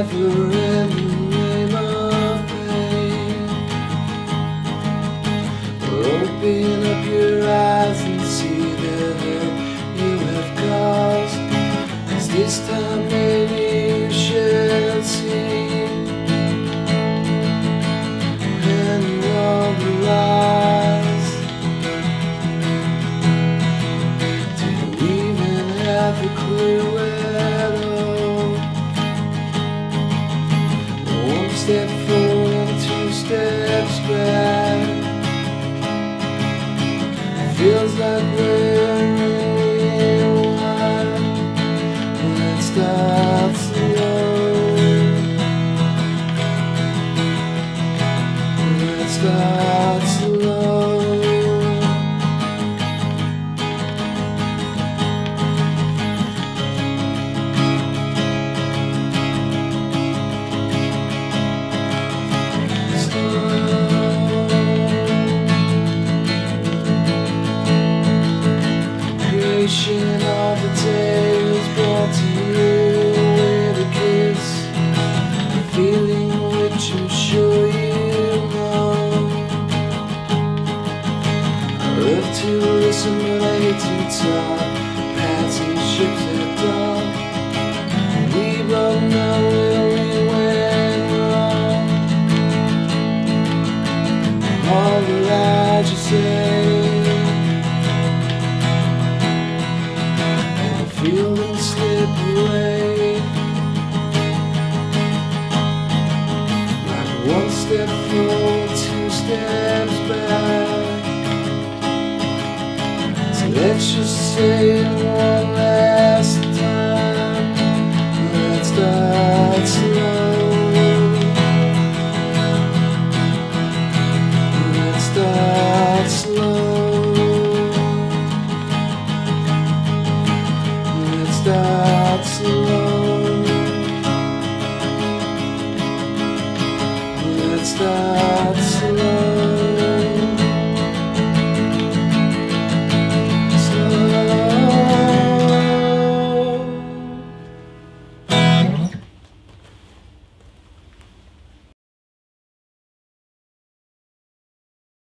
never-ending game of pain. Open up your eyes and see the hurt you have caused, 'cause this time maybe you should see. And all the lies, didn't even have a clue at all. One step forward and 2 steps back. Feels like we're rewind. Let's start slow. Let's start slow. Of the day was brought to you with a kiss, a feeling which I'm sure you know. I love to listen but I hate to talk. Patsy ships at dawn, and we both know where we went wrong. All the lies you say, feel them slip away, like 1 step forward, 2 steps back. So let's just say it one last